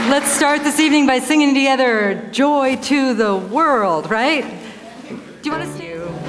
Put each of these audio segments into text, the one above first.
Let's start this evening by singing together, Joy to the World, right? Do you want to sing?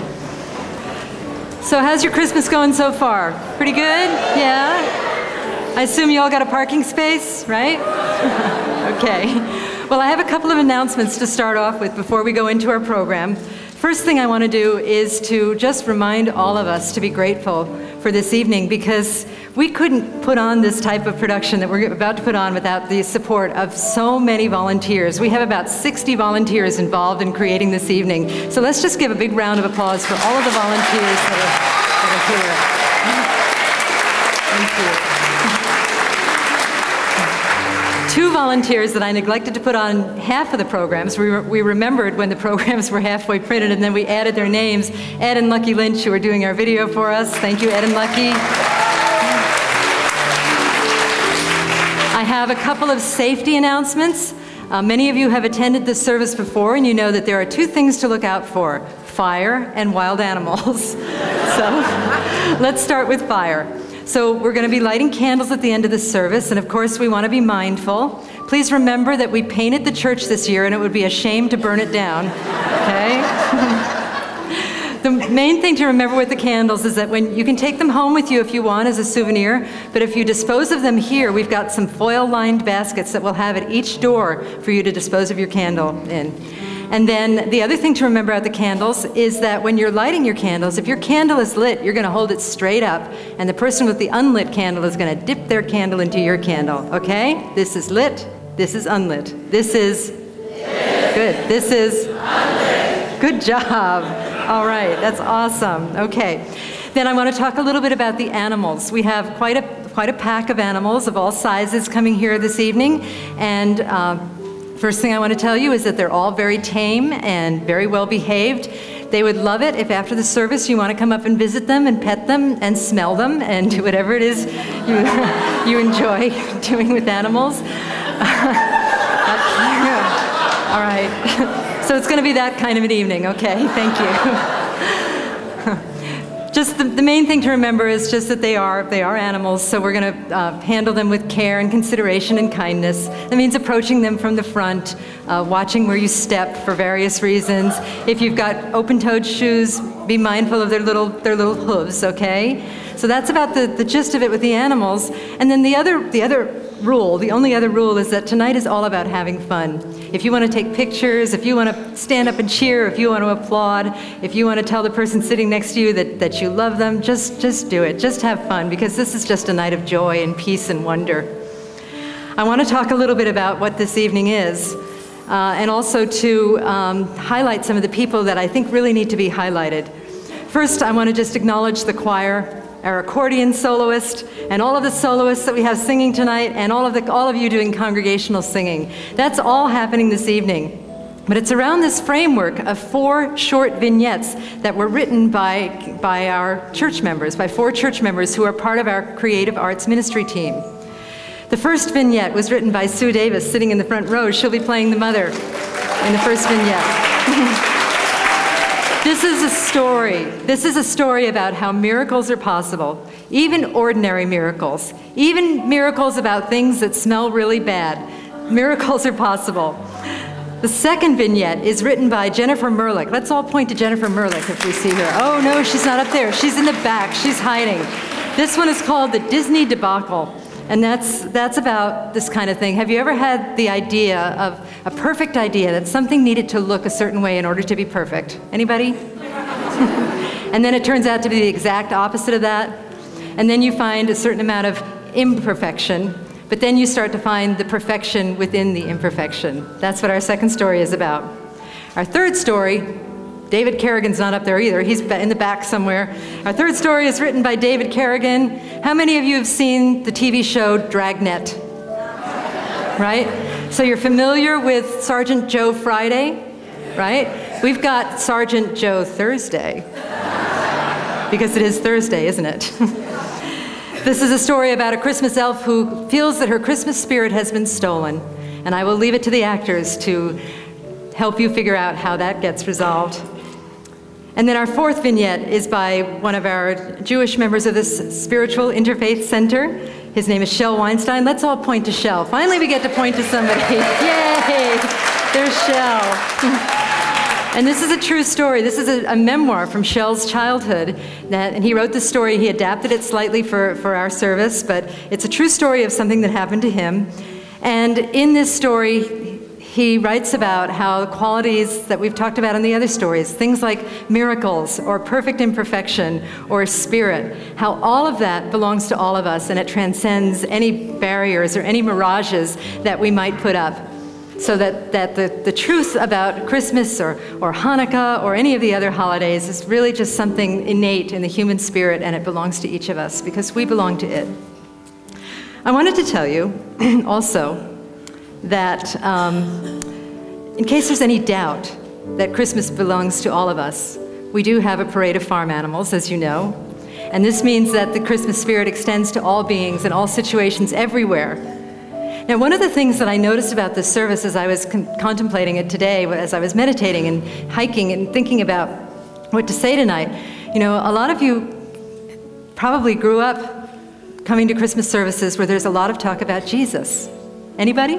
So how's your Christmas going so far? Pretty good? Yeah? I assume you all got a parking space, right? Okay. Well, I have a couple of announcements to start off with before we go into our program. First thing I want to do is to just remind all of us to be grateful for this evening, because we couldn't put on this type of production that we're about to put on without the support of so many volunteers. We have about 60 volunteers involved in creating this evening. So let's just give a big round of applause for all of the volunteers that are here. Thank you. 2 volunteers that I neglected to put on half of the programs. We remembered when the programs were halfway printed, and then we added their names. Ed and Lucky Lynch, who are doing our video for us. Thank you, Ed and Lucky. I have a couple of safety announcements. Many of you have attended this service before, and you know that there are 2 things to look out for: fire and wild animals. So let's start with fire. So we're going to be lighting candles at the end of the service, and of course we want to be mindful. Please remember that we painted the church this year, and it would be a shame to burn it down, okay? The main thing to remember with the candles is that when you can take them home with you if you want as a souvenir, but if you dispose of them here, we've got some foil-lined baskets that we'll have at each door for you to dispose of your candle in. And then the other thing to remember about the candles is that when you're lighting your candles, if your candle is lit, you're going to hold it straight up, and the person with the unlit candle is going to dip their candle into your candle, okay? This is lit, this is unlit. This is lit. Good. This is unlit. Good job. All right, that's awesome. Okay. Then I want to talk a little bit about the animals. We have quite a pack of animals of all sizes coming here this evening, and first thing I want to tell you is that they're all very tame and very well behaved. They would love it if after the service you want to come up and visit them and pet them and smell them and do whatever it is you enjoy doing with animals. All right. So it's going to be that kind of an evening, okay? Thank you. Just the main thing to remember is just that they are animals, so we're going to handle them with care and consideration and kindness. That means approaching them from the front, watching where you step for various reasons. If you've got open-toed shoes, be mindful of their little hooves, okay? So that's about the gist of it with the animals. And then the only other rule is that tonight is all about having fun. If you want to take pictures, if you want to stand up and cheer, if you want to applaud, if you want to tell the person sitting next to you that you love them, just do it. Just have fun, because this is just a night of joy and peace and wonder. I want to talk a little bit about what this evening is, and also to highlight some of the people that I think really need to be highlighted. First, I want to just acknowledge the choir, our accordion soloist, and all of the soloists that we have singing tonight, and all of you doing congregational singing. That's all happening this evening. But it's around this framework of 4 short vignettes that were written by our church members, by 4 church members who are part of our creative arts ministry team. The first vignette was written by Sue Davis, sitting in the front row. She'll be playing the mother in the first vignette. This is a story. This is a story about how miracles are possible, even ordinary miracles, even miracles about things that smell really bad. Miracles are possible. The second vignette is written by Jennifer Merlick. Let's all point to Jennifer Merlick if we see her. Oh no, she's not up there. She's in the back. She's hiding. This one is called The Disney Debacle. And that's about this kind of thing. Have you ever had the idea of a perfect idea that something needed to look a certain way in order to be perfect? Anybody? And then it turns out to be the exact opposite of that. And then you find a certain amount of imperfection, but then you start to find the perfection within the imperfection. That's what our second story is about. Our third story, David Kerrigan's not up there either. He's in the back somewhere. Our third story is written by David Kerrigan. How many of you have seen the TV show Dragnet? Right? So you're familiar with Sergeant Joe Friday, right? We've got Sergeant Joe Thursday, because it is Thursday, isn't it? This is a story about a Christmas elf who feels that her Christmas spirit has been stolen. And I will leave it to the actors to help you figure out how that gets resolved. And then our fourth vignette is by one of our Jewish members of this Spiritual Interfaith Center. His name is Shel Weinstein. Let's all point to Shel. Finally, we get to point to somebody. Yay! There's Shel. And this is a true story. This is a memoir from Shel's childhood. And he wrote this story. He adapted it slightly for our service, but it's a true story of something that happened to him. And in this story, he writes about how the qualities that we've talked about in the other stories, things like miracles or perfect imperfection or spirit, how all of that belongs to all of us, and it transcends any barriers or any mirages that we might put up. So that the truth about Christmas or Hanukkah or any of the other holidays is really just something innate in the human spirit, and it belongs to each of us because we belong to it. I wanted to tell you also that in case there's any doubt that Christmas belongs to all of us, we do have a parade of farm animals, as you know. And this means that the Christmas spirit extends to all beings in all situations everywhere. Now, one of the things that I noticed about this service as I was contemplating it today, as I was meditating and hiking and thinking about what to say tonight, you know, a lot of you probably grew up coming to Christmas services where there's a lot of talk about Jesus. Anybody?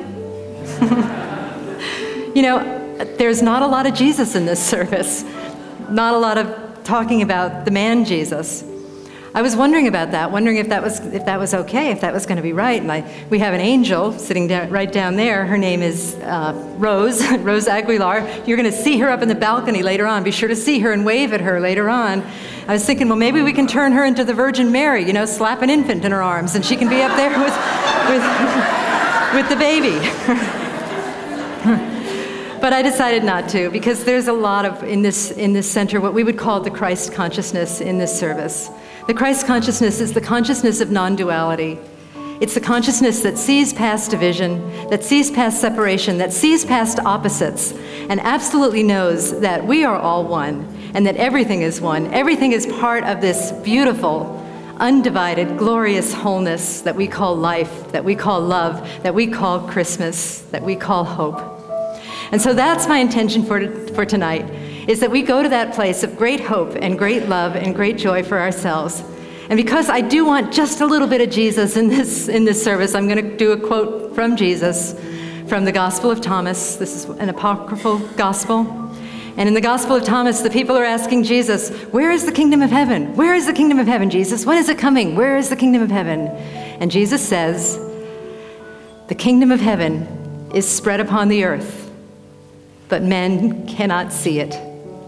You know, there's not a lot of Jesus in this service. Not a lot of talking about the man Jesus. I was wondering about that, wondering if that was okay, if that was going to be right. And we have an angel sitting right down there. Her name is Rose Aguilar. You're going to see her up in the balcony later on. Be sure to see her and wave at her later on. I was thinking, well, maybe we can turn her into the Virgin Mary, you know, slap an infant in her arms, and she can be up there with the baby. But I decided not to, because there's a lot of, in this center, what we would call the Christ consciousness in this service. The Christ consciousness is the consciousness of non-duality. It's the consciousness that sees past division, that sees past separation, that sees past opposites, and absolutely knows that we are all one, and that everything is one. Everything is part of this beautiful, undivided, glorious wholeness that we call life, that we call love, that we call Christmas, that we call hope. And so that's my intention for tonight, is that we go to that place of great hope and great love and great joy for ourselves. And because I do want just a little bit of Jesus in this service, I'm going to do a quote from Jesus from the Gospel of Thomas. This is an apocryphal gospel. And in the Gospel of Thomas, the people are asking Jesus, where is the kingdom of heaven? Where is the kingdom of heaven, Jesus? When is it coming? Where is the kingdom of heaven? And Jesus says, the kingdom of heaven is spread upon the earth, but men cannot see it.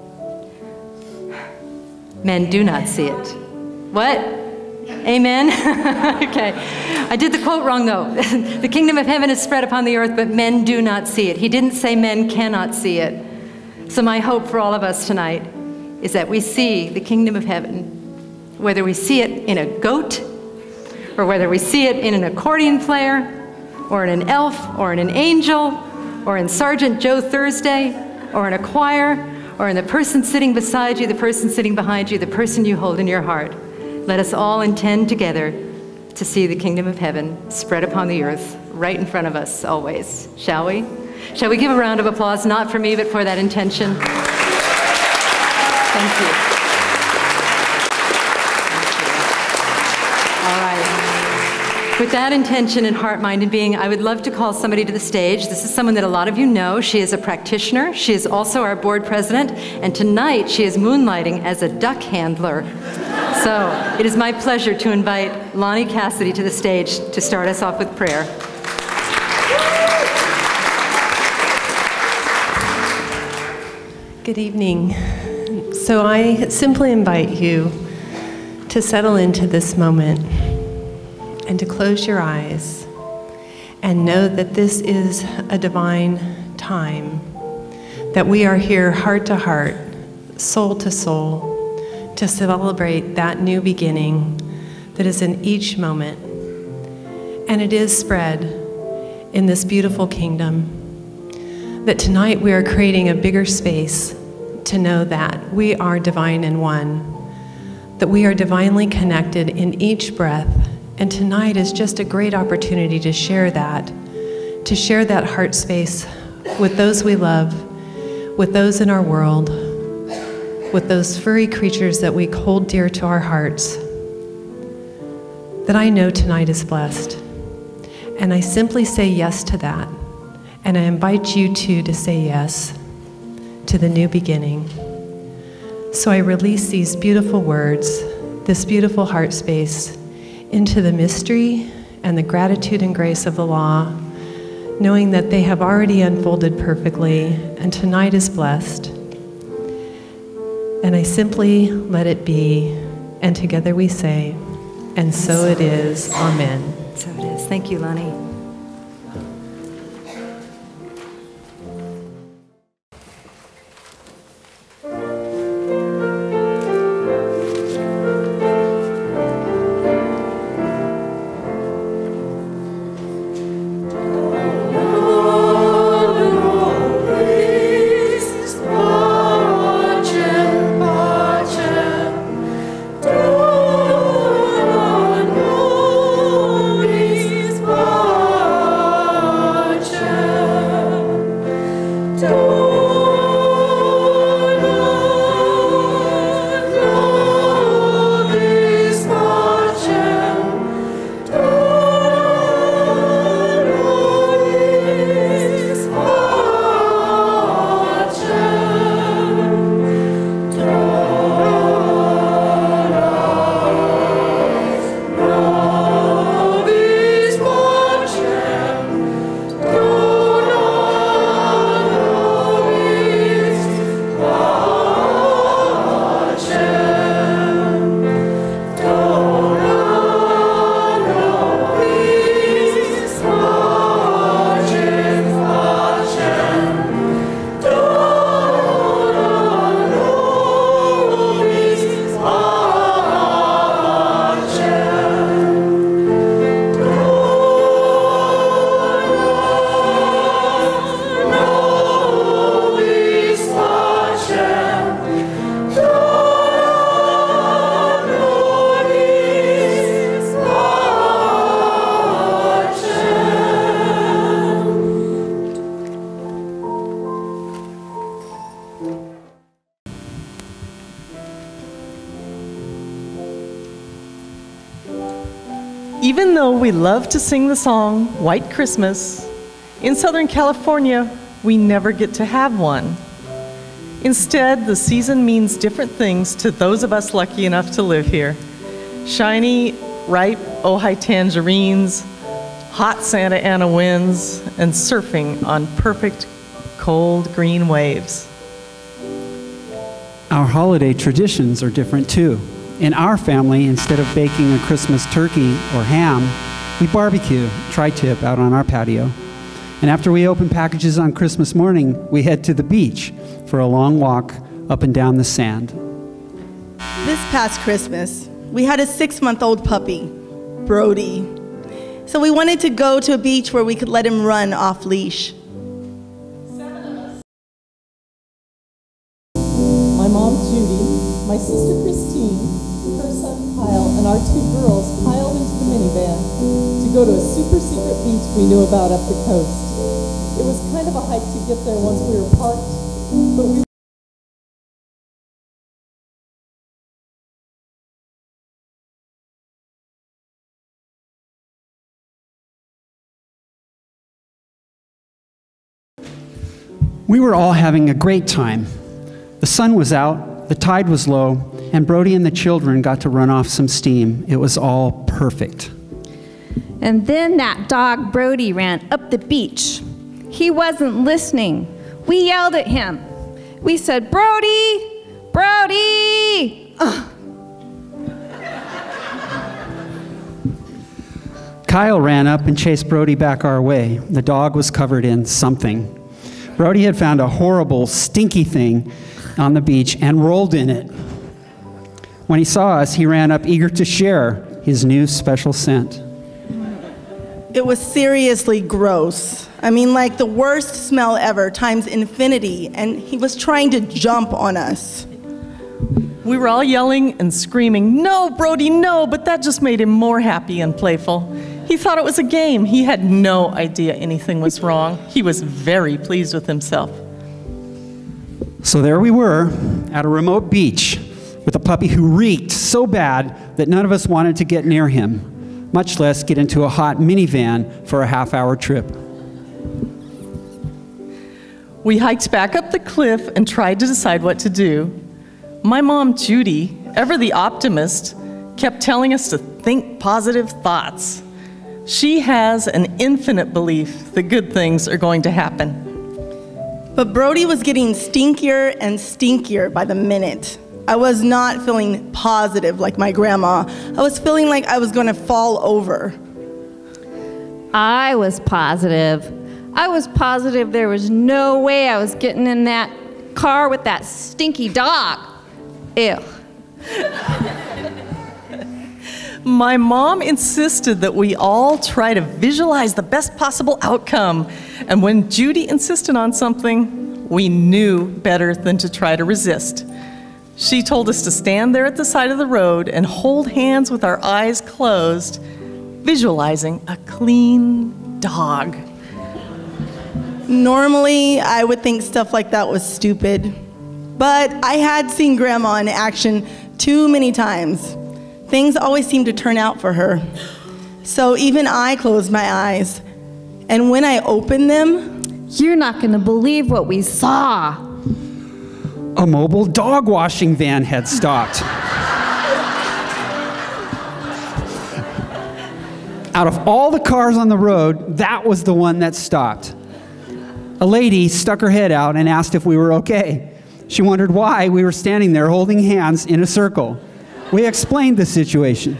Men do not see it. What? Amen? Okay. I did the quote wrong, though. The kingdom of heaven is spread upon the earth, but men do not see it. He didn't say men cannot see it. So my hope for all of us tonight is that we see the kingdom of heaven, whether we see it in a goat, or whether we see it in an accordion player, or in an elf, or in an angel, or in Sergeant Joe Thursday, or in a choir, or in the person sitting beside you, the person sitting behind you, the person you hold in your heart. Let us all intend together to see the kingdom of heaven spread upon the earth right in front of us always. Shall we? Shall we give a round of applause, not for me, but for that intention? Thank you. All right. With that intention in heart, mind, and being, I would love to call somebody to the stage. This is someone that a lot of you know. She is a practitioner. She is also our board president. And tonight, she is moonlighting as a duck handler. So it is my pleasure to invite Lonnie Cassidy to the stage to start us off with prayer. Good evening. So I simply invite you to settle into this moment and to close your eyes and know that this is a divine time, that we are here heart to heart, soul to soul, to celebrate that new beginning that is in each moment. And it is spread in this beautiful kingdom, that tonight we are creating a bigger space to know that we are divine in one, that we are divinely connected in each breath. And tonight is just a great opportunity to share that heart space with those we love, with those in our world, with those furry creatures that we hold dear to our hearts, that I know tonight is blessed. And I simply say yes to that. And I invite you too to say yes to the new beginning. So I release these beautiful words, this beautiful heart space, into the mystery and the gratitude and grace of the law, knowing that they have already unfolded perfectly, and tonight is blessed. And I simply let it be, and together we say, and so it is, amen. So it is. Thank you, Lonnie. Even though we love to sing the song, White Christmas, in Southern California, we never get to have one. Instead, the season means different things to those of us lucky enough to live here. Shiny, ripe Ojai tangerines, hot Santa Ana winds, and surfing on perfect, cold green waves. Our holiday traditions are different too. In our family, instead of baking a Christmas turkey or ham, we barbecue tri-tip out on our patio. And after we open packages on Christmas morning, we head to the beach for a long walk up and down the sand. This past Christmas, we had a 6-month-old puppy, Brody. So we wanted to go to a beach where we could let him run off leash. My mom, Judy, my sister, Christine, her son, Kyle, and our 2 girls piled into the minivan to go to a super secret beach we knew about up the coast. It was kind of a hike to get there once we were parked, but We were all having a great time. The sun was out, the tide was low, and Brody and the children got to run off some steam. It was all perfect. And then that dog Brody ran up the beach. He wasn't listening. We yelled at him. We said, "Brody, Brody!" Kyle ran up and chased Brody back our way. The dog was covered in something. Brody had found a horrible, stinky thing on the beach and rolled in it. When he saw us, he ran up eager to share his new special scent. It was seriously gross. I mean, like the worst smell ever times infinity, and he was trying to jump on us. We were all yelling and screaming, "No, Brody, no," but that just made him more happy and playful. He thought it was a game. He had no idea anything was wrong. He was very pleased with himself. So there we were at a remote beach with a puppy who reeked so bad that none of us wanted to get near him. much less get into a hot minivan for a half-hour trip. We hiked back up the cliff and tried to decide what to do. My mom, Judy, ever the optimist, kept telling us to think positive thoughts. She has an infinite belief that good things are going to happen. But Brody was getting stinkier and stinkier by the minute. I was not feeling positive like my grandma. I was feeling like I was going to fall over. I was positive. I was positive there was no way I was getting in that car with that stinky dog. Ew. My mom insisted that we all try to visualize the best possible outcome. And when Judy insisted on something, we knew better than to try to resist. She told us to stand there at the side of the road and hold hands with our eyes closed, visualizing a clean dog. Normally, I would think stuff like that was stupid, but I had seen Grandma in action too many times. Things always seemed to turn out for her. So even I closed my eyes, and when I opened them, You're not going to believe what we saw. A mobile dog washing van had stopped. Out of all the cars on the road, that was the one that stopped. A lady stuck her head out and asked if we were okay. She wondered why we were standing there holding hands in a circle. We explained the situation.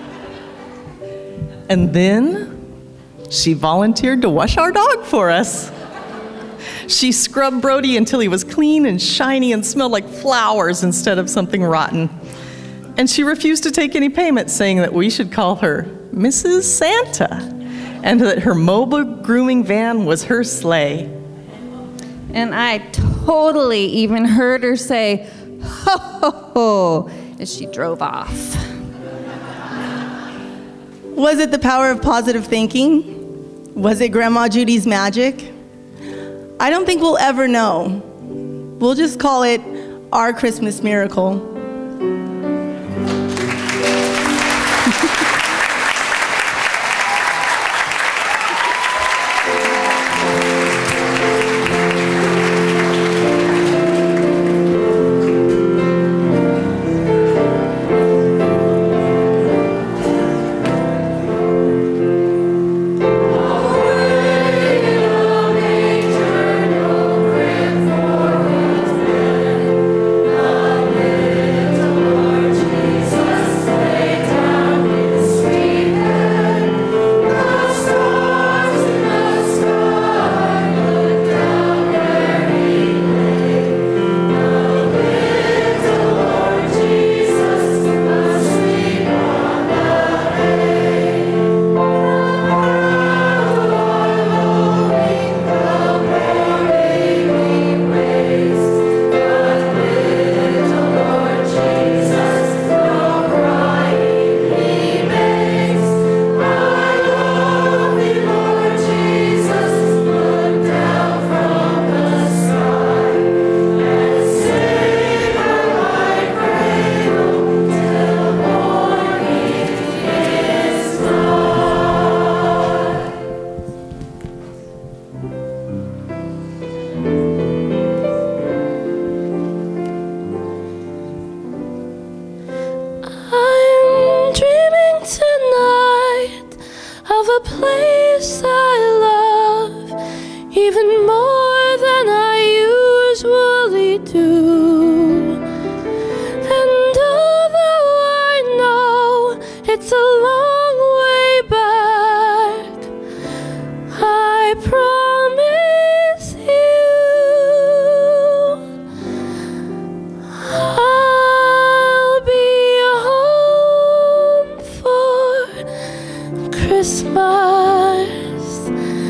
And then she volunteered to wash our dog for us. She scrubbed Brody until he was clean and shiny and smelled like flowers instead of something rotten. And she refused to take any payment, saying that we should call her Mrs. Santa, and that her mobile grooming van was her sleigh. And I totally even heard her say, ho, ho, ho, as she drove off. was it the power of positive thinking? Was it Grandma Judy's magic? I don't think we'll ever know. We'll just call it our Christmas miracle.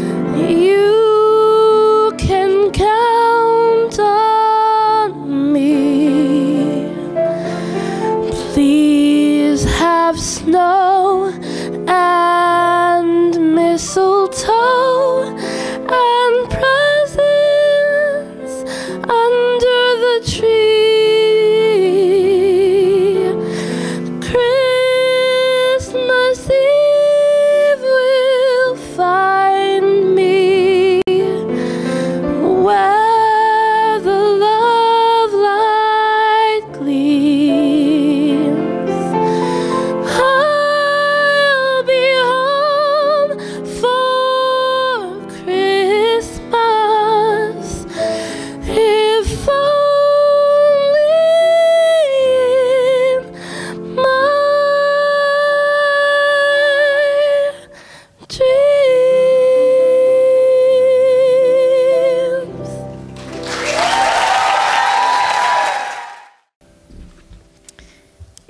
You can count on me.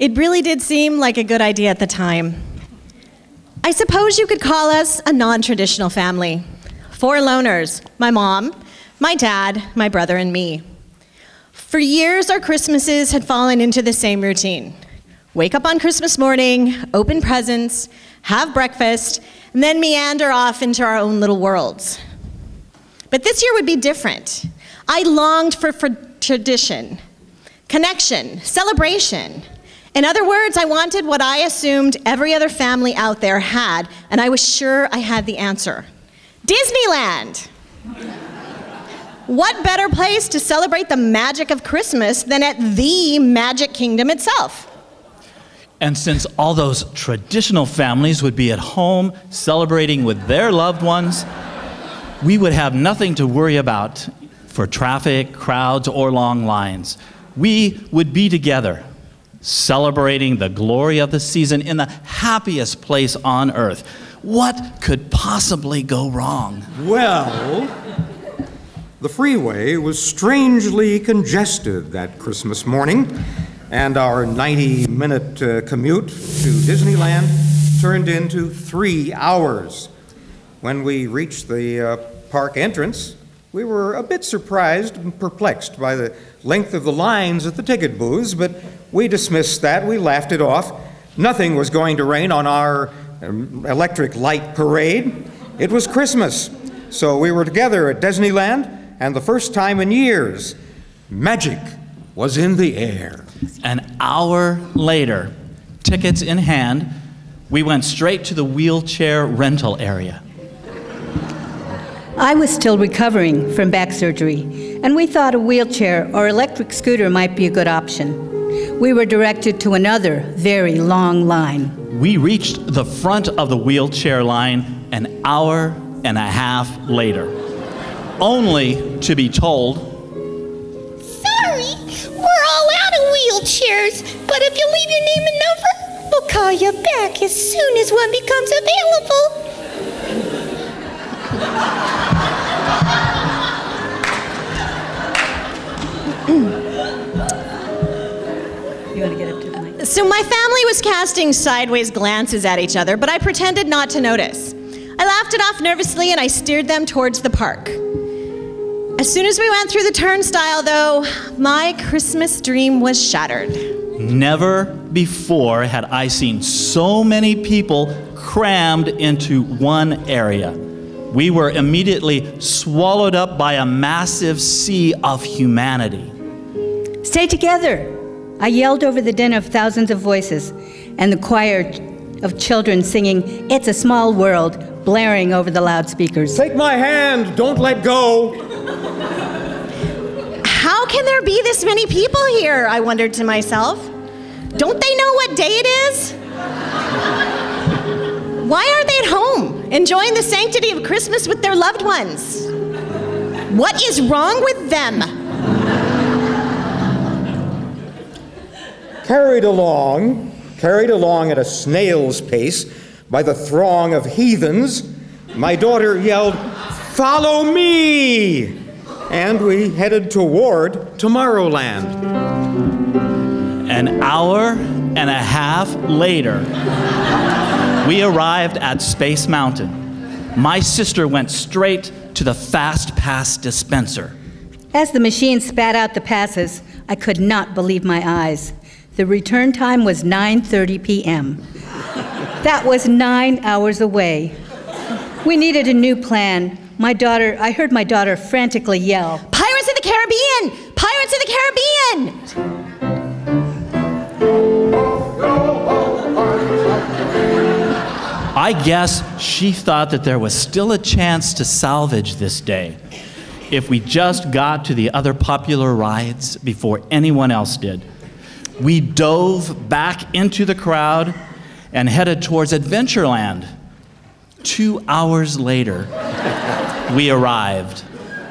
It really did seem like a good idea at the time. I suppose you could call us a non-traditional family. 4 loners, my mom, my dad, my brother, and me. For years, our Christmases had fallen into the same routine. Wake up on Christmas morning, open presents, have breakfast, and then meander off into our own little worlds. But this year would be different. I longed for tradition, connection, celebration. In other words, I wanted what I assumed every other family out there had, and I was sure I had the answer. Disneyland! What better place to celebrate the magic of Christmas than at the Magic Kingdom itself? And since all those traditional families would be at home celebrating with their loved ones, we would have nothing to worry about for traffic, crowds, or long lines. We would be together, celebrating the glory of the season in the happiest place on earth. What could possibly go wrong? Well, the freeway was strangely congested that Christmas morning, and our 90-minute commute to Disneyland turned into 3 hours. When we reached the park entrance, we were a bit surprised and perplexed by the length of the lines at the ticket booths, but we dismissed that. We laughed it off. Nothing was going to rain on our electric light parade. It was Christmas, so we were together at Disneyland, and the first time in years, magic was in the air. An hour later, tickets in hand, we went straight to the wheelchair rental area. I was still recovering from back surgery, and we thought a wheelchair or electric scooter might be a good option. We were directed to another very long line. We reached the front of the wheelchair line an hour and a half later, only to be told, "Sorry, we're all out of wheelchairs, but if you leave your name and number, we'll call you back as soon as one becomes available." You want to get up to the mic? So my family was casting sideways glances at each other, but I pretended not to notice. I laughed it off nervously and I steered them towards the park. As soon as we went through the turnstile, though, my Christmas dream was shattered. never before had I seen so many people crammed into one area. We were immediately swallowed up by a massive sea of humanity. Stay together, I yelled over the din of thousands of voices and the choir of children singing "It's a Small World" blaring over the loudspeakers. Take my hand, don't let go. How can there be this many people here? I wondered to myself. Don't they know what day it is? Why aren't they at home, enjoying the sanctity of Christmas with their loved ones? What is wrong with them? Carried along at a snail's pace by the throng of heathens, my daughter yelled, "Follow me!" And we headed toward Tomorrowland. An hour and a half later, we arrived at Space Mountain. My sister went straight to the Fast Pass dispenser. As the machine spat out the passes, I could not believe my eyes. The return time was 9:30 p.m. That was 9 hours away. We needed a new plan. I heard my daughter frantically yell, "Pirates of the Caribbean! Pirates of the Caribbean!" I guess she thought that there was still a chance to salvage this day if we just got to the other popular rides before anyone else did. We dove back into the crowd and headed towards Adventureland. 2 hours later, we arrived.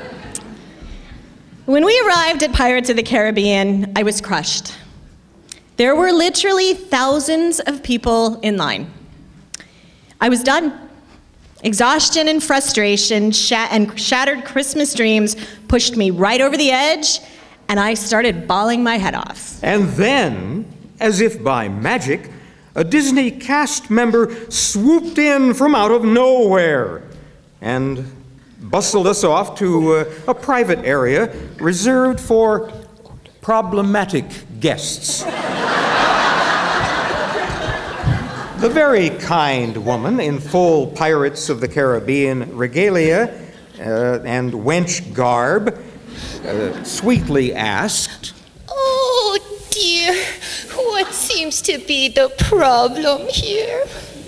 When we arrived at Pirates of the Caribbean, I was crushed. There were literally thousands of people in line. I was done. Exhaustion and frustration and shattered Christmas dreams pushed me right over the edge, and I started bawling my head off. And then as if by magic, a Disney cast member swooped in from out of nowhere and bustled us off to a private area reserved for problematic guests. The very kind woman in full Pirates of the Caribbean regalia and wench garb sweetly asked, "Oh dear, what seems to be the problem here?"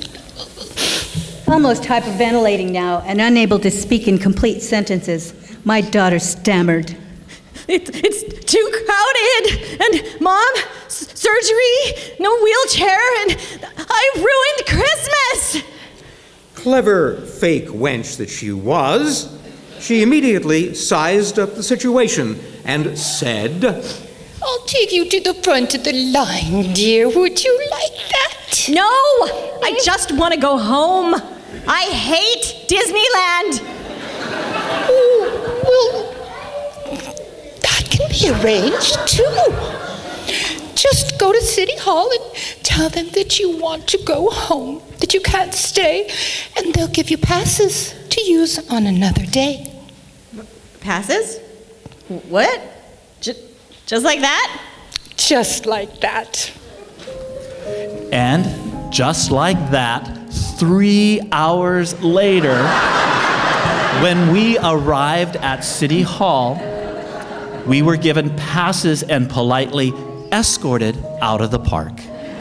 Almost hyperventilating now and unable to speak in complete sentences, my daughter stammered. It's too crowded, and Mom, surgery, no wheelchair, and I ruined Christmas! Clever fake wench that she was, she immediately sized up the situation and said, "I'll take you to the front of the line, dear. Would you like that?" No! I just want to go home. I hate Disneyland. Oh, well, that can be arranged, too. Just go to City Hall and tell them that you want to go home, that you can't stay, and they'll give you passes to use on another day. Passes? What? Just like that? Just like that. And just like that, 3 hours later, when we arrived at City Hall, we were given passes and politely escorted out of the park.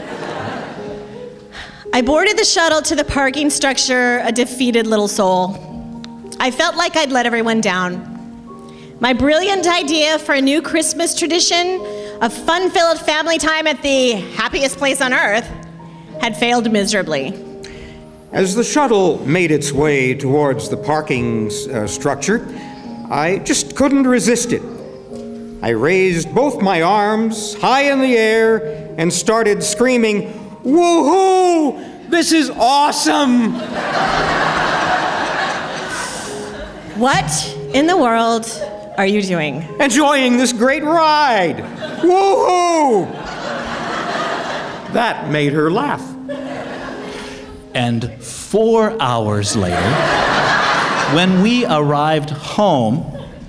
I boarded the shuttle to the parking structure, a defeated little soul. I felt like I'd let everyone down. My brilliant idea for a new Christmas tradition of fun-filled family time at the happiest place on earth had failed miserably. As the shuttle made its way towards the parking structure, I just couldn't resist it. I raised both my arms high in the air and started screaming, "Woohoo! This is awesome!" What in the world are you doing? Enjoying this great ride! Woohoo! That made her laugh. And 4 hours later, when we arrived home,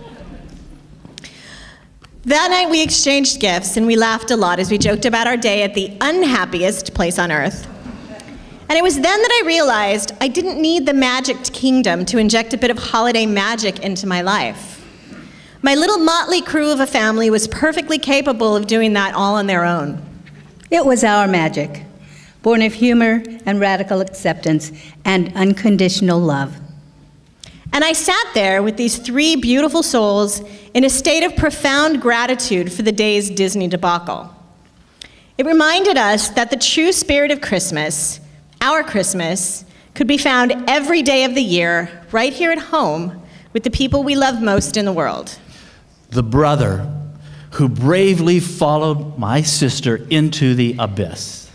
that night we exchanged gifts and we laughed a lot as we joked about our day at the unhappiest place on earth. And it was then that I realized I didn't need the Magic Kingdom to inject a bit of holiday magic into my life. My little motley crew of a family was perfectly capable of doing that all on their own. It was our magic, born of humor and radical acceptance and unconditional love. And I sat there with these 3 beautiful souls in a state of profound gratitude for the day's Disney debacle. It reminded us that the true spirit of Christmas, our Christmas, could be found every day of the year, right here at home, with the people we love most in the world. the brother who bravely followed my sister into the abyss.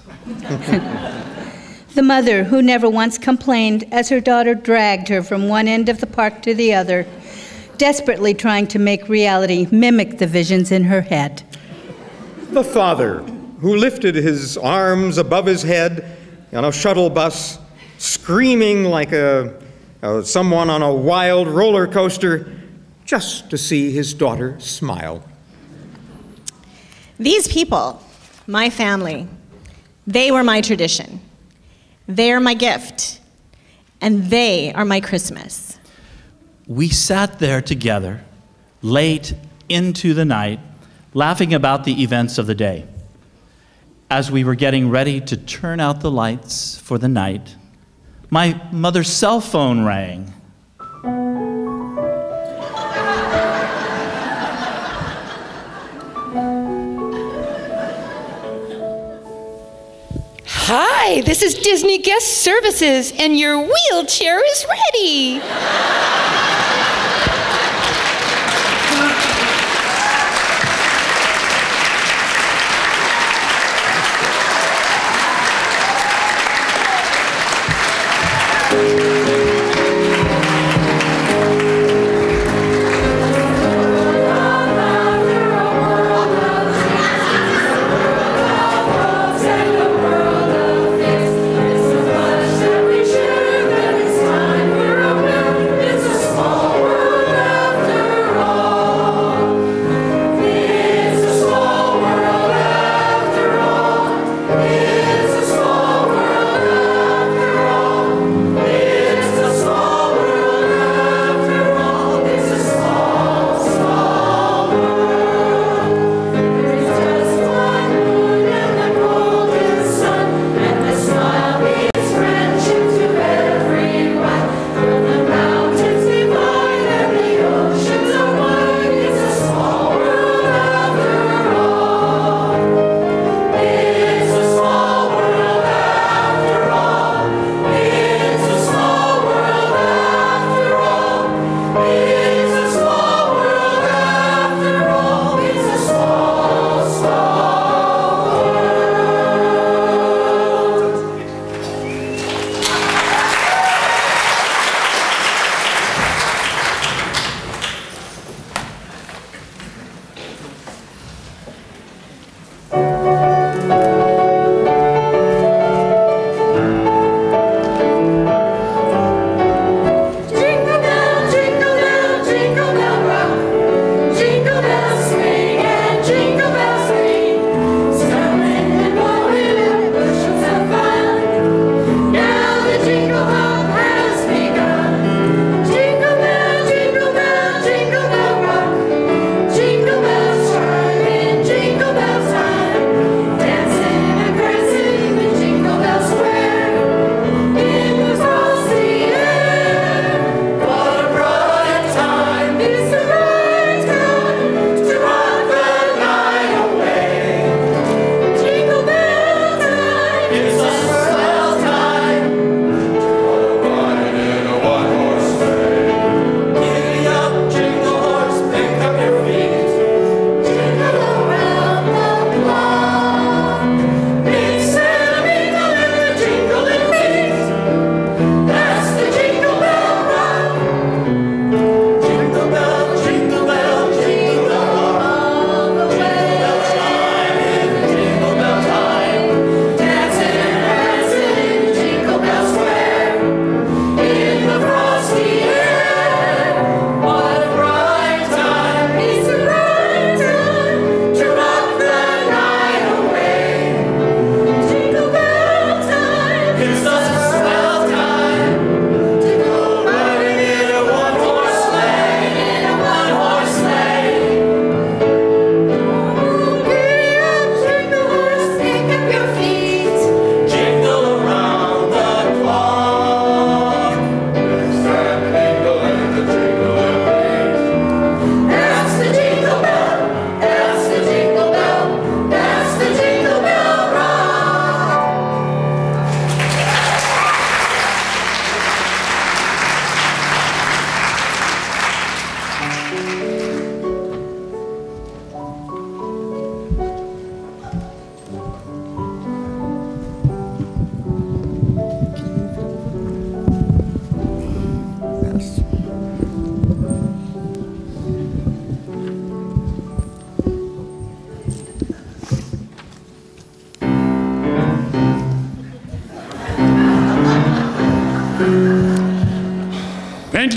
The mother who never once complained as her daughter dragged her from one end of the park to the other, desperately trying to make reality mimic the visions in her head. The father who lifted his arms above his head on a shuttle bus, screaming like someone on a wild roller coaster, just to see his daughter smile. These people, my family, they were my tradition. They're my gift, and they are my Christmas. We sat there together, late into the night, laughing about the events of the day. As we were getting ready to turn out the lights for the night, my mother's cell phone rang. Hi, this is Disney Guest Services, and your wheelchair is ready.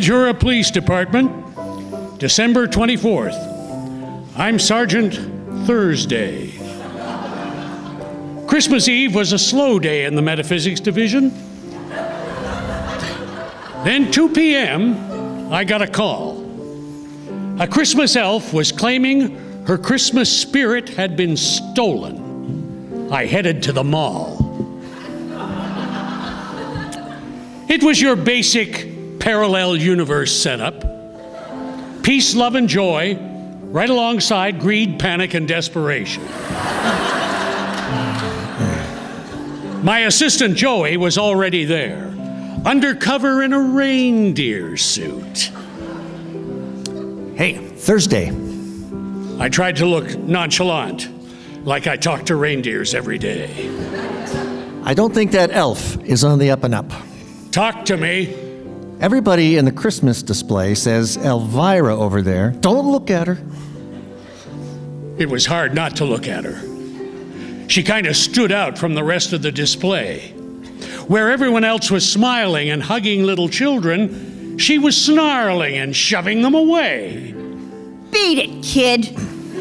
Ventura Police Department, December 24th. I'm Sergeant Thursday. Christmas Eve was a slow day in the Metaphysics Division. Then 2 p.m., I got a call. A Christmas elf was claiming her Christmas spirit had been stolen. I headed to the mall. It was your basic parallel universe setup. Peace, love, and joy, right alongside greed, panic, and desperation. My assistant Joey was already there, undercover in a reindeer suit. Hey, Thursday. I tried to look nonchalant, like I talk to reindeers every day. I don't think that elf is on the up and up. Talk to me. Everybody in the Christmas display says Elvira over there. Don't look at her. It was hard not to look at her. She kind of stood out from the rest of the display. Where everyone else was smiling and hugging little children, she was snarling and shoving them away. Beat it, kid.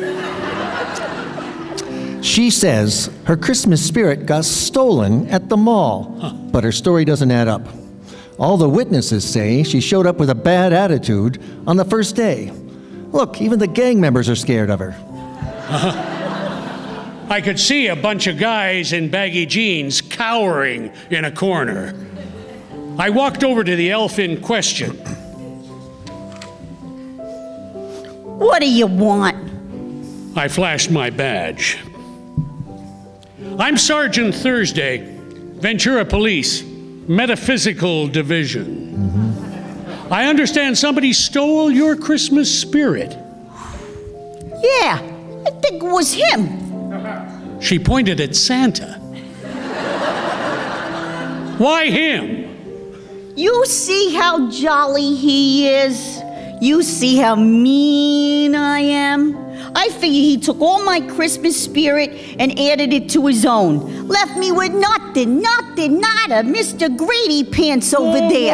She says her Christmas spirit got stolen at the mall, but her story doesn't add up. All the witnesses say she showed up with a bad attitude on the first day. Look, even the gang members are scared of her. I could see a bunch of guys in baggy jeans cowering in a corner. I walked over to the elf in question. What do you want? I flashed my badge. I'm Sergeant Thursday, Ventura Police, Metaphysical Division. I understand somebody stole your Christmas spirit. Yeah, I think it was him. She pointed at Santa. Why him? You see how jolly he is? You see how mean I am? I figure he took all my Christmas spirit and added it to his own. Left me with nothing, nada, Mr. Greedy Pants over there.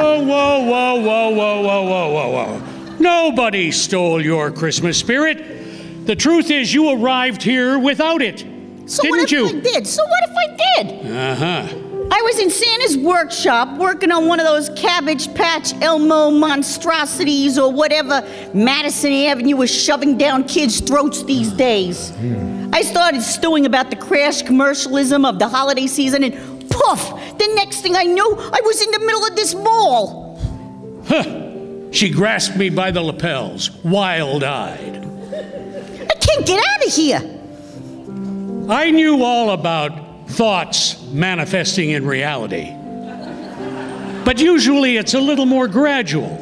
Whoa. Nobody stole your Christmas spirit. The truth is you arrived here without it. So didn't what if you? I did? So what if I did? Uh-huh. I was in Santa's workshop working on one of those Cabbage Patch Elmo monstrosities or whatever Madison Avenue is shoving down kids' throats these days. I started stewing about the crash commercialism of the holiday season and poof, the next thing I knew, I was in the middle of this mall. Huh. She grasped me by the lapels, wild-eyed. I can't get out of here. I knew all about thoughts manifesting in reality. But usually it's a little more gradual.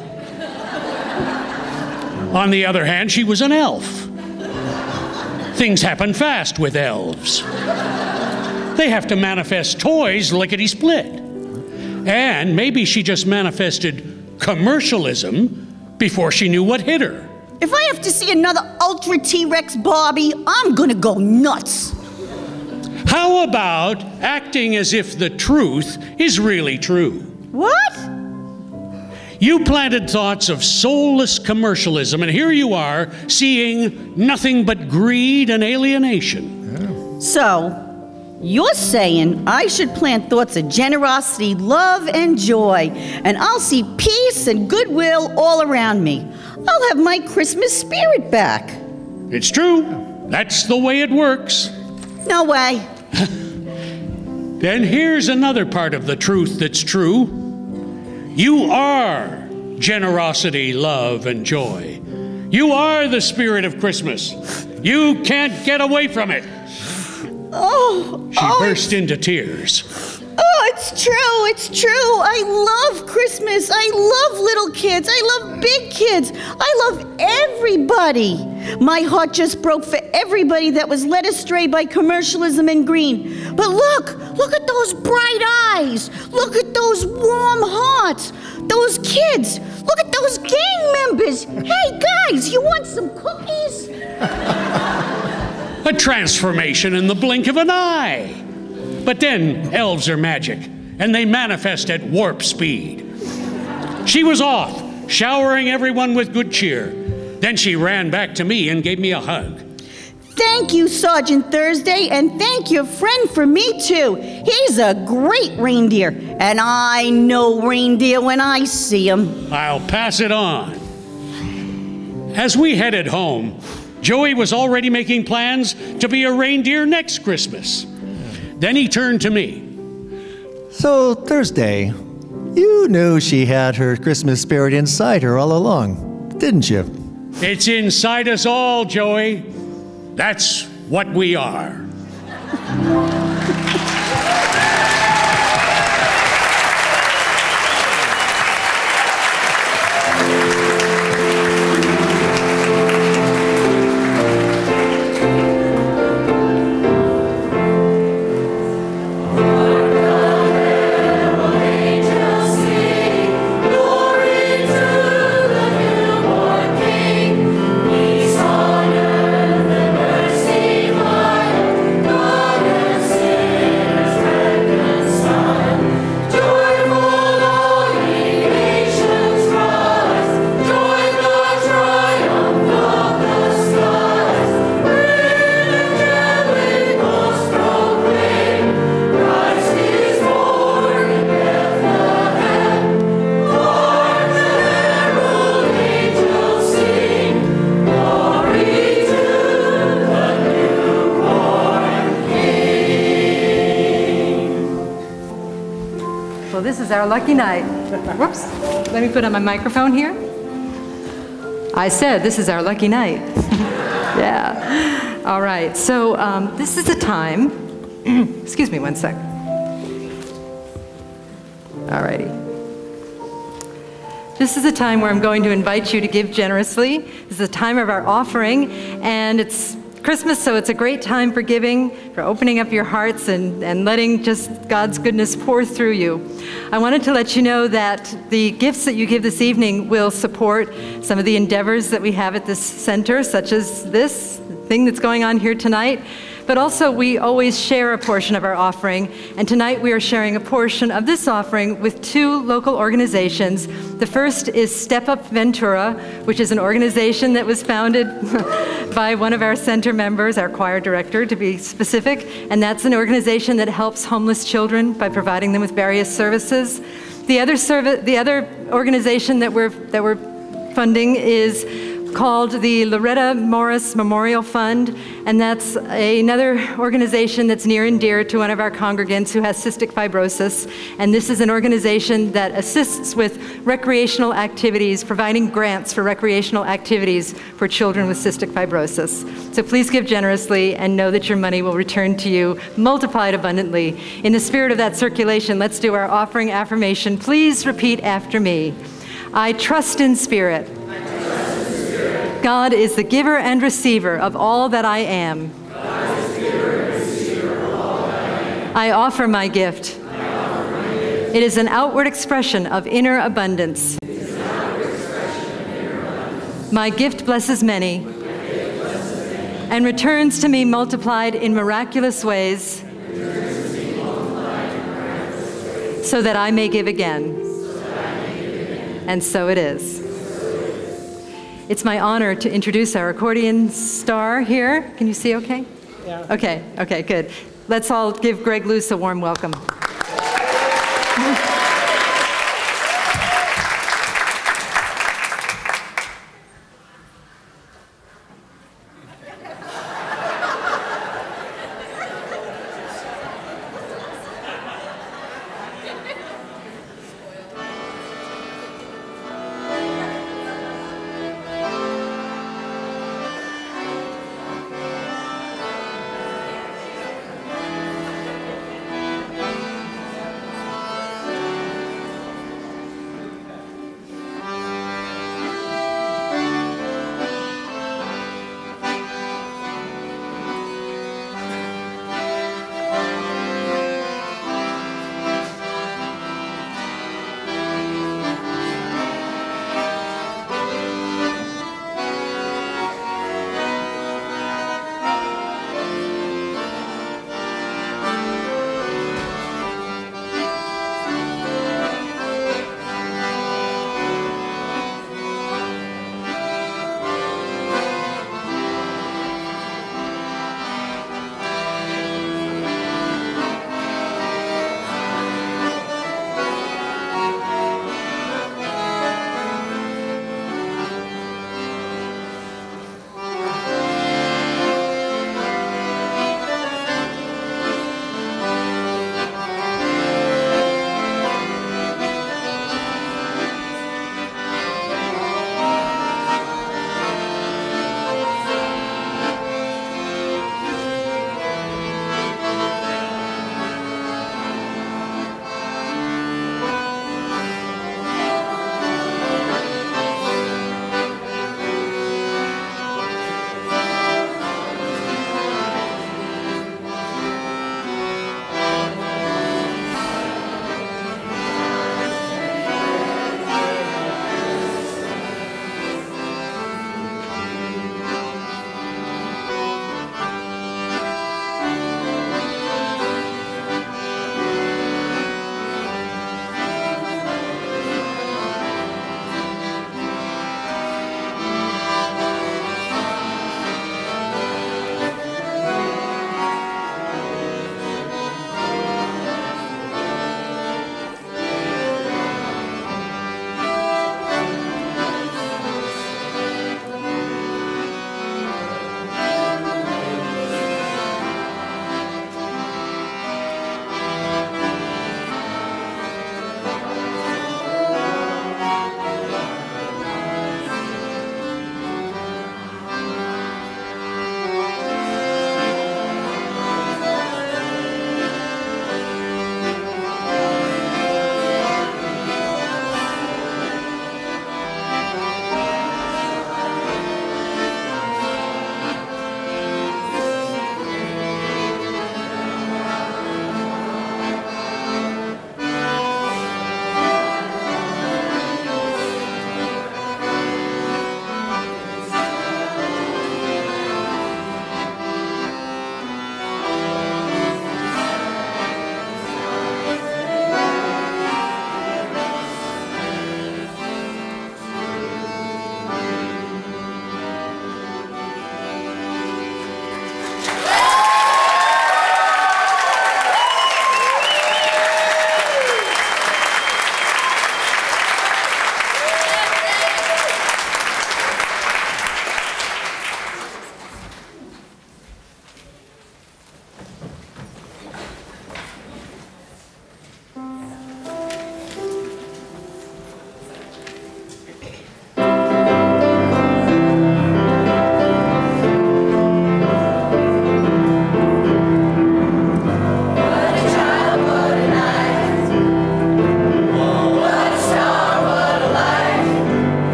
On the other hand, she was an elf. Things happen fast with elves. They have to manifest toys lickety-split. And maybe she just manifested commercialism before she knew what hit her. If I have to see another Ultra T-Rex Barbie, I'm gonna go nuts. How about acting as if the truth is really true? What? You planted thoughts of soulless commercialism, and here you are, seeing nothing but greed and alienation. Yeah. So, you're saying I should plant thoughts of generosity, love, and joy, and I'll see peace and goodwill all around me. I'll have my Christmas spirit back. It's true. That's the way it works. No way. Then here's another part of the truth that's true. You are generosity, love, and joy. You are the spirit of Christmas. You can't get away from it. She burst into tears. Oh, it's true. I love Christmas. I love little kids. I love big kids. I love everybody. My heart just broke for everybody that was led astray by commercialism and green. But look at those bright eyes. Look at those warm hearts. Those kids. Look at those gang members. Hey, guys, you want some cookies? A transformation in the blink of an eye. But then elves are magic, and they manifest at warp speed. She was off, showering everyone with good cheer. Then she ran back to me and gave me a hug. Thank you, Sergeant Thursday, and thank your friend for me, too. He's a great reindeer, and I know reindeer when I see him. I'll pass it on. As we headed home, Joey was already making plans to be a reindeer next Christmas. Then he turned to me. So, Thursday, you knew she had her Christmas spirit inside her all along, didn't you? It's inside us all, Joey. That's what we are. This is our lucky night. Whoops. Let me put on my microphone here. I said this is our lucky night. Yeah. All right. So this is a time. Excuse me one sec. All righty. This is a time where I'm going to invite you to give generously. This is a time of our offering, and it's Christmas, so it's a great time for giving, for opening up your hearts and letting just God's goodness pour through you. I wanted to let you know that the gifts that you give this evening will support some of the endeavors that we have at this center, such as this thing that's going on here tonight. But also, we always share a portion of our offering, and tonight we are sharing a portion of this offering with two local organizations. The first is Step Up Ventura, which is an organization that was founded by one of our center members, our choir director to be specific, and that's an organization that helps homeless children by providing them with various services. The other organization that we're funding is called the Loretta Morris Memorial Fund, and that's another organization that's near and dear to one of our congregants who has cystic fibrosis. And this is an organization that assists with recreational activities, providing grants for recreational activities for children with cystic fibrosis. So please give generously and know that your money will return to you multiplied abundantly. In the spirit of that circulation, let's do our offering affirmation. Please repeat after me. I trust in spirit. God is the giver and receiver of all that I am. I offer my gift. It is an outward expression of inner abundance. My gift blesses many and returns to me multiplied in miraculous ways so that I may give again. And so it is. It's my honor to introduce our accordion star here. Can you see okay? Yeah. Okay, good. Let's all give Greg Luce a warm welcome.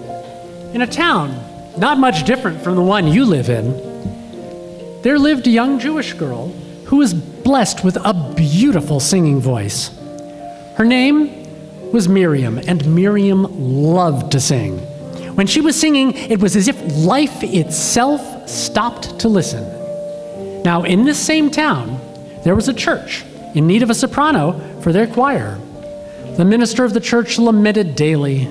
In a town not much different from the one you live in, there lived a young Jewish girl who was blessed with a beautiful singing voice. Her name was Miriam, and Miriam loved to sing. When she was singing, it was as if life itself stopped to listen. Now, in this same town, there was a church in need of a soprano for their choir. The minister of the church lamented daily.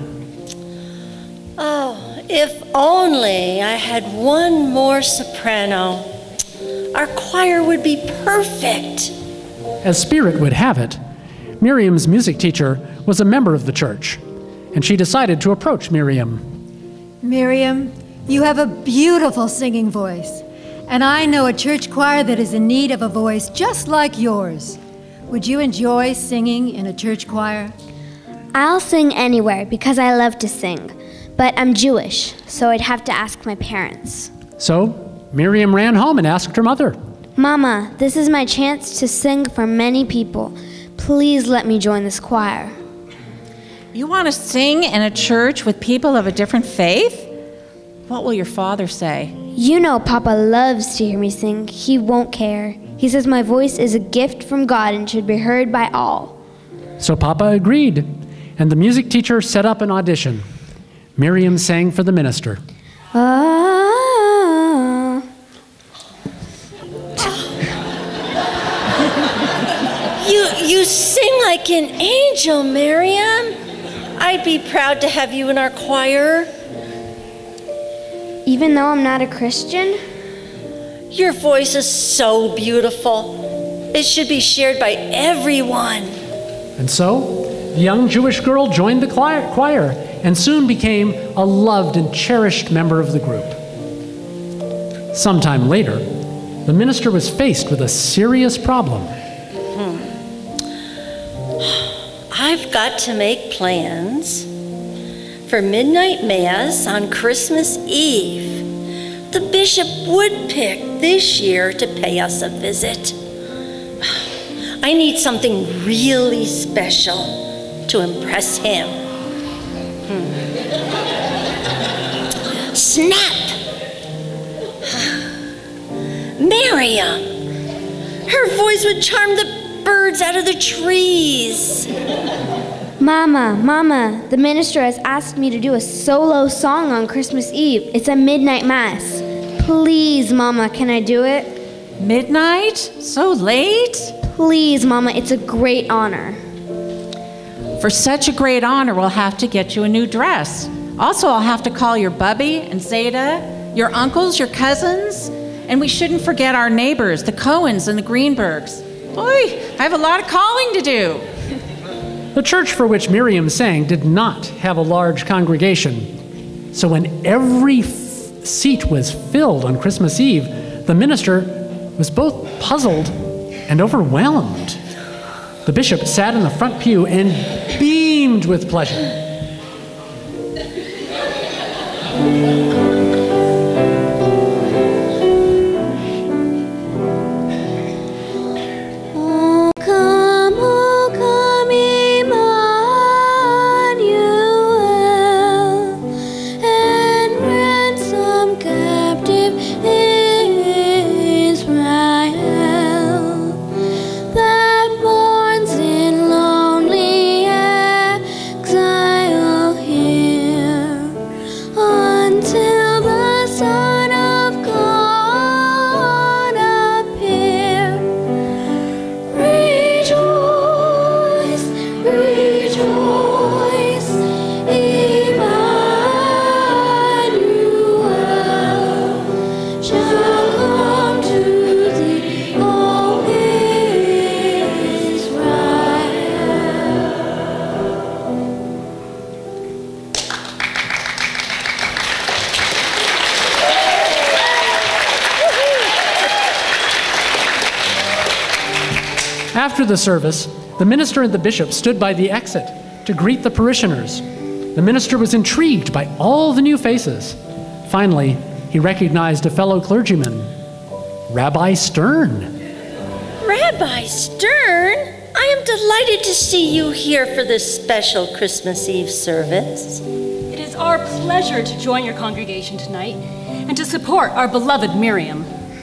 Oh, if only I had one more soprano. Our choir would be perfect. As spirit would have it, Miriam's music teacher was a member of the church, and she decided to approach Miriam. Miriam, you have a beautiful singing voice, and I know a church choir that is in need of a voice just like yours. Would you enjoy singing in a church choir? I'll sing anywhere because I love to sing, but I'm Jewish, so I'd have to ask my parents. So Miriam ran home and asked her mother. Mama, this is my chance to sing for many people. Please let me join this choir. You want to sing in a church with people of a different faith? What will your father say? You know Papa loves to hear me sing. He won't care. He says my voice is a gift from God and should be heard by all. So Papa agreed, and the music teacher set up an audition. Miriam sang for the minister. You sing like an angel, Miriam. I'd be proud to have you in our choir. Even though I'm not a Christian? Your voice is so beautiful. It should be shared by everyone. And so, the young Jewish girl joined the choir and soon became a loved and cherished member of the group. Sometime later, the minister was faced with a serious problem. I've got to make plans for midnight mass on Christmas Eve. The bishop would pick this year to pay us a visit. I need something really special to impress him. Snap! Miriam! Her voice would charm the birds out of the trees. Mama, the minister has asked me to do a solo song on Christmas Eve. It's a midnight mass. Please, Mama, can I do it? Midnight? So late? Please, Mama, it's a great honor. For such a great honor, we'll have to get you a new dress. Also, I'll have to call your bubby and Zeta, your uncles, your cousins, and we shouldn't forget our neighbors, the Cohens and the Greenbergs. Boy, I have a lot of calling to do. The church for which Miriam sang did not have a large congregation. So when every seat was filled on Christmas Eve, the minister was both puzzled and overwhelmed. The bishop sat in the front pew and beamed with pleasure. After the service, the minister and the bishop stood by the exit to greet the parishioners. The minister was intrigued by all the new faces. Finally, he recognized a fellow clergyman, Rabbi Stern. Rabbi Stern, I am delighted to see you here for this special Christmas Eve service. It is our pleasure to join your congregation tonight and to support our beloved Miriam.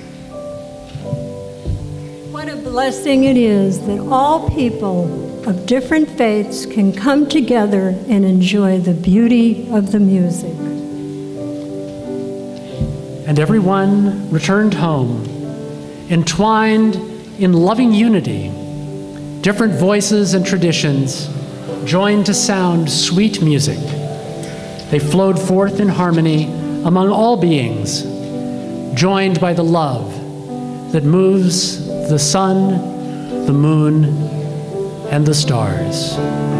What a blessing it is that all people of different faiths can come together and enjoy the beauty of the music. And everyone returned home, entwined in loving unity. Different voices and traditions joined to sound sweet music. They flowed forth in harmony among all beings, joined by the love that moves the sun, the moon, and the stars.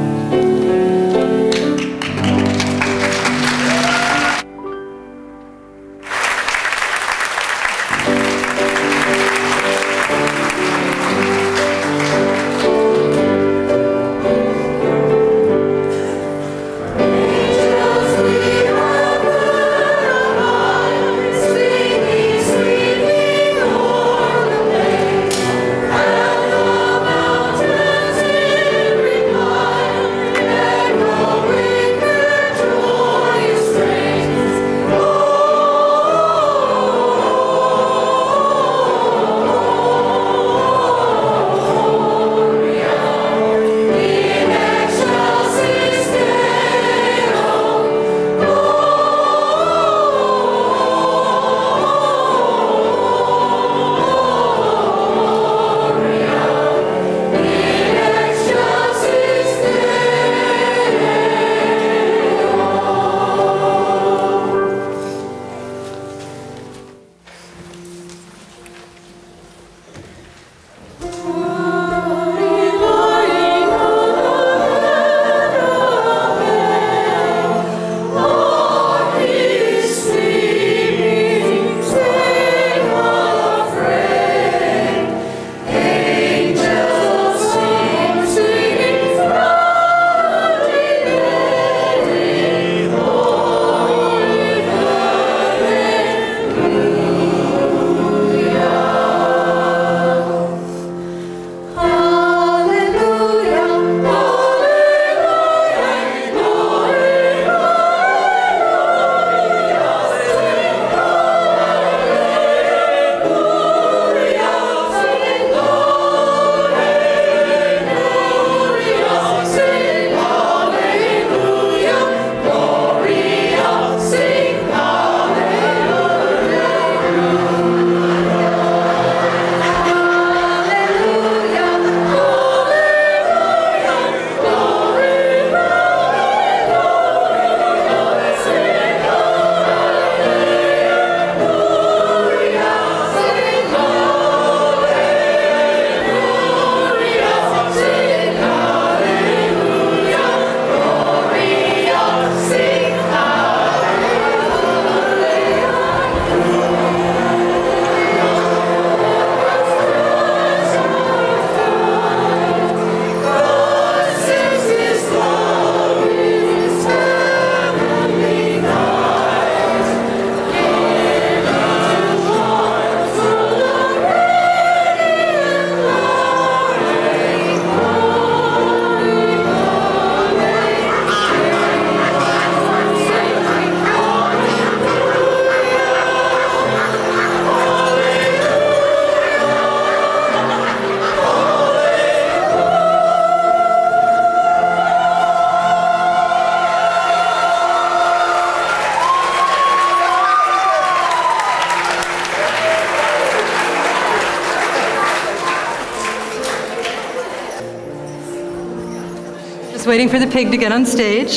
Just waiting for the pig to get on stage.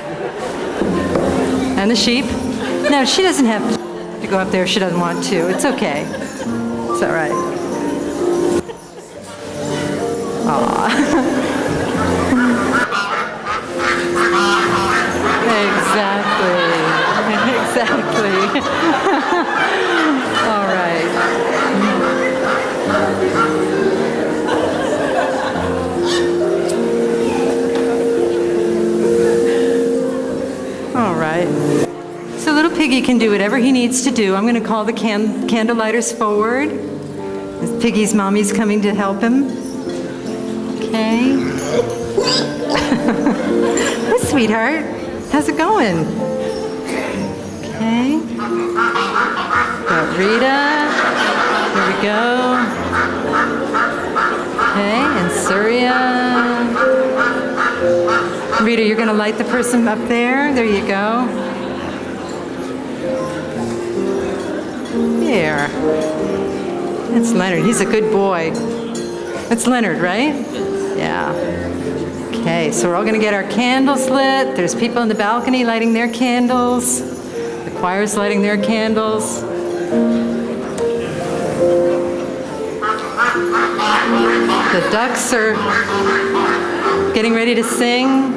And the sheep. No, she doesn't have to go up there if she doesn't want to. It's okay. It's all right. Aw. Exactly. All right. All right. So little piggy can do whatever he needs to do. I'm going to call the candle lighters forward. Piggy's mommy's coming to help him. Okay. Hi, sweetheart. How's it going? Rita. Here we go. Okay, and Surya. Rita, you're going to light the person up there. There you go. There. That's Leonard. He's a good boy. That's Leonard, right? Yeah. Okay, so we're all going to get our candles lit. There's people in the balcony lighting their candles. The choir's lighting their candles. The ducks are getting ready to sing.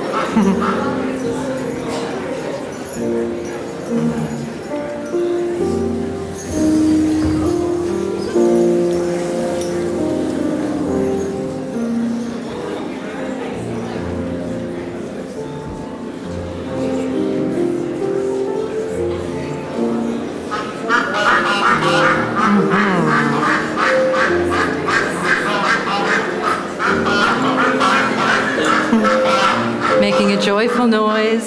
Making a joyful noise.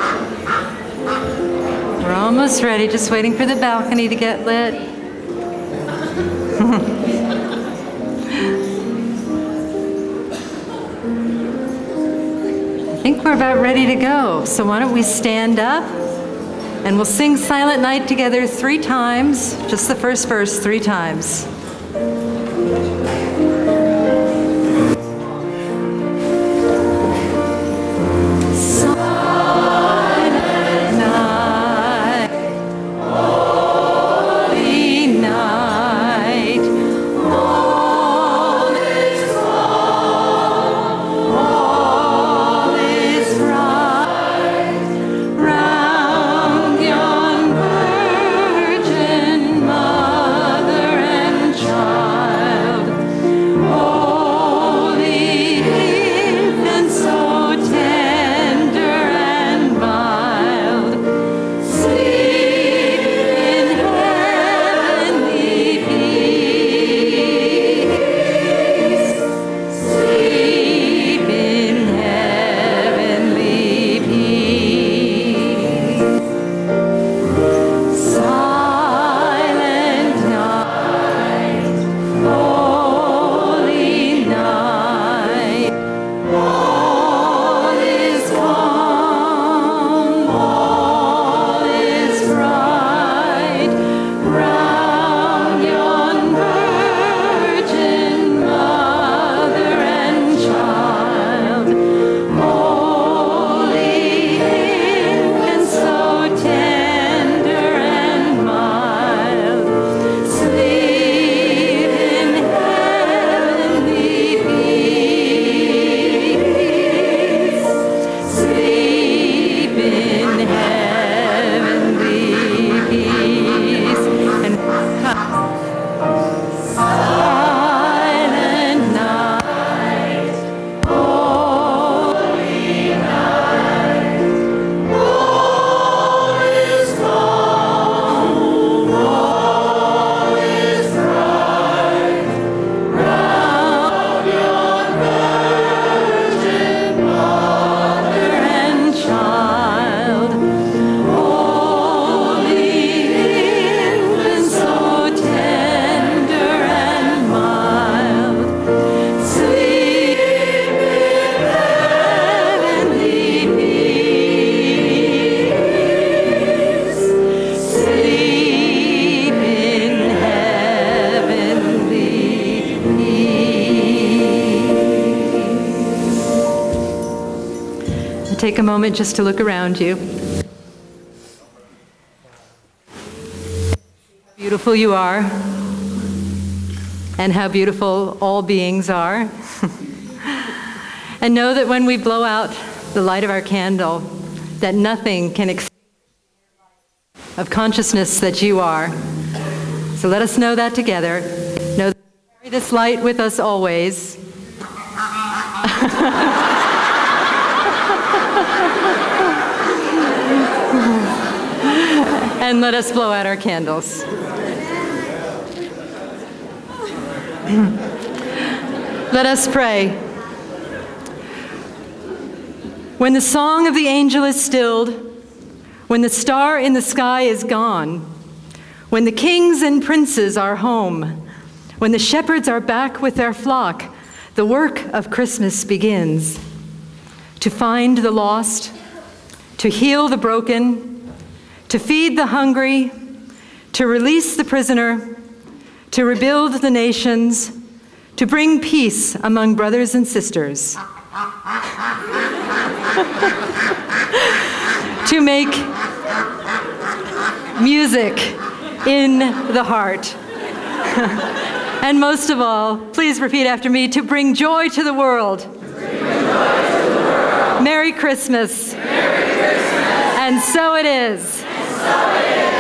We're almost ready, just waiting for the balcony to get lit. I think we're about ready to go. So why don't we stand up and we'll sing Silent Night together 3 times, just the first verse 3 times. Take a moment just to look around you. How beautiful you are, and how beautiful all beings are. And know that when we blow out the light of our candle, that nothing can exceed of consciousness that you are. So let us know that together. Know that we carry this light with us always. And let us blow out our candles. Let us pray. When the song of the angel is stilled, when the star in the sky is gone, when when the kings and princes are home, when the shepherds are back with their flock, the work of Christmas begins. To find the lost, to heal the broken, to feed the hungry, to release the prisoner, to rebuild the nations, to bring peace among brothers and sisters, to make music in the heart. And most of all, please repeat after me, to bring joy to the world. Merry Christmas. Merry Christmas. And so it is. And so it is.